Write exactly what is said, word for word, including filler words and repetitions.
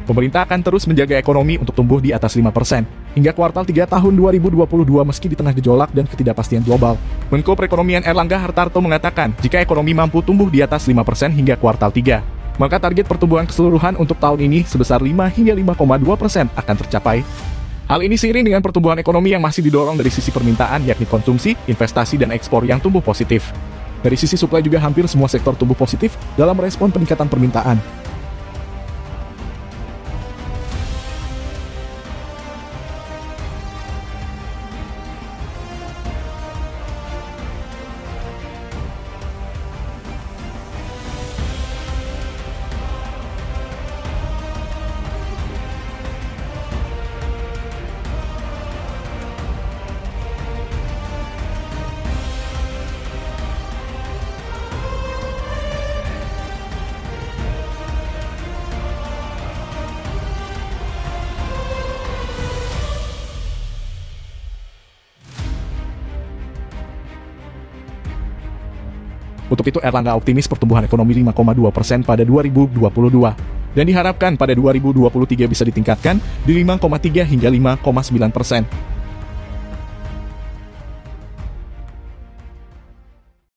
Pemerintah akan terus menjaga ekonomi untuk tumbuh di atas lima persen hingga kuartal tiga tahun dua ribu dua puluh dua meski di tengah gejolak dan ketidakpastian global. Menko Perekonomian Erlangga Hartarto mengatakan, jika ekonomi mampu tumbuh di atas lima persen hingga kuartal tiga, maka target pertumbuhan keseluruhan untuk tahun ini sebesar lima hingga lima koma dua persen akan tercapai. Hal ini seiring dengan pertumbuhan ekonomi yang masih didorong dari sisi permintaan, yakni konsumsi, investasi, dan ekspor yang tumbuh positif. Dari sisi suplai juga hampir semua sektor tumbuh positif dalam merespon peningkatan permintaan. Untuk itu, Erlangga optimis pertumbuhan ekonomi lima koma dua persen pada dua ribu dua puluh dua dan diharapkan pada dua ribu dua puluh tiga bisa ditingkatkan di lima koma tiga hingga lima koma sembilan persen.